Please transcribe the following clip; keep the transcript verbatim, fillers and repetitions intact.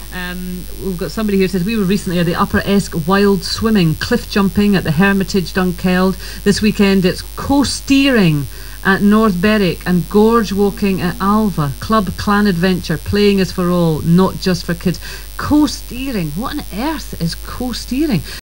Um, we've got somebody here who says we were recently at the Upper Esk Wild Swimming, cliff jumping at the Hermitage Dunkeld. This weekend it's co-steering at North Berwick and gorge walking at Alva. Club Clanadventure, playing is for all, not just for kids. Co-steering, what on earth is co-steering?